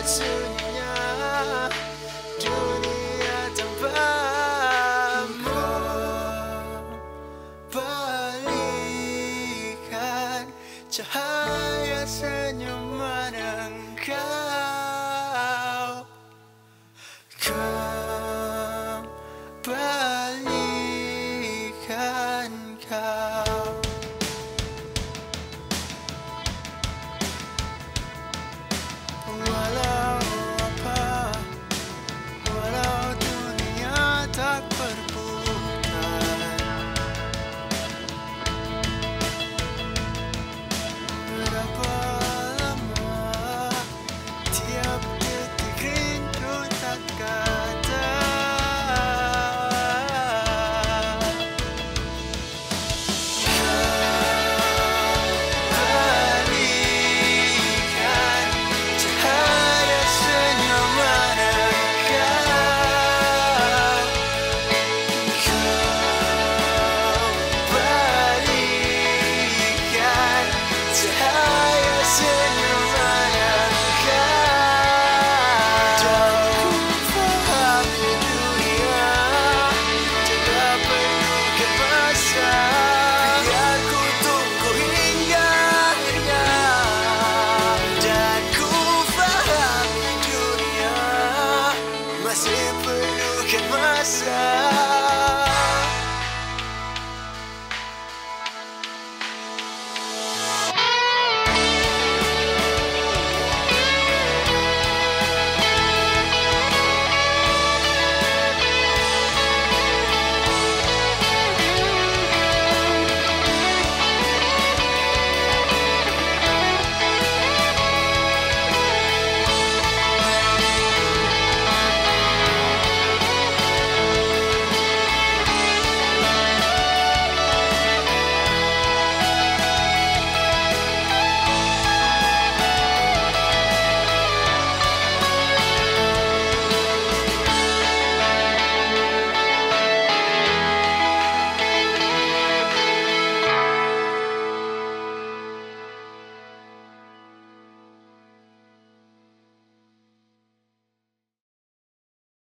sunyinya dunia tanpamu. Balikan cahaya senyuman engkau, kembalikan kau. Walau apa, walau dunia tak berputar, berapa lama tiap detik rindu tak kata. Balikan cahaya senyuman engkau, balikan cahaya senyuman engkau. Dan ku fahami dunia tidak perlukan masa, biar ku tunggu hingga akhirnya. Dan ku fahami dunia masih perlukan masa.